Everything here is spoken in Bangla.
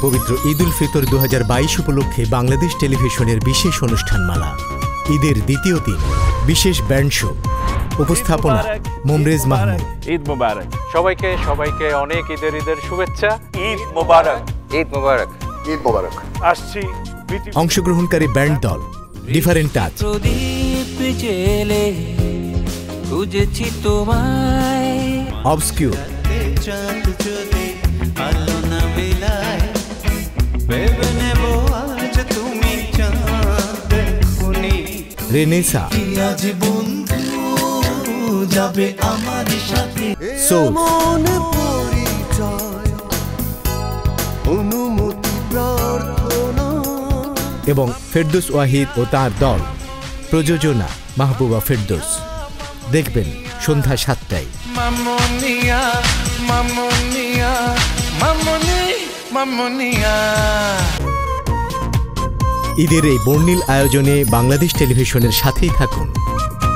পবিত্র ঈদ উল ফিতর 2022 উপলক্ষে বাংলাদেশ টেলিভিশনের বিশেষ অনুষ্ঠানমালা ঈদের দ্বিতীয় দিন বিশেষ ব্যান্ড শো উপস্থাপনা মুমরেজ মাহমুদ। ঈদ মোবারক সবাইকে অনেক ঈদের শুভেচ্ছা। ঈদ মোবারক ঈদ মোবারক ঈদ মোবারক। আসছি অংশগ্রহণকারী ব্যান্ড দল ডিফারেন্ট টাচ, খুঁজেছি তোমায় অবস্কিউর, রেনেসা, সোল এবং ফেরদৌস ওয়াহিদ ও তার দল। প্রযোজনা মাহবুবা ফেরদৌস। দেখবেন সন্ধ্যা 7টায়। ঈদের এই বর্ণিল আয়োজনে বাংলাদেশ টেলিভিশনের সাথেই থাকুন।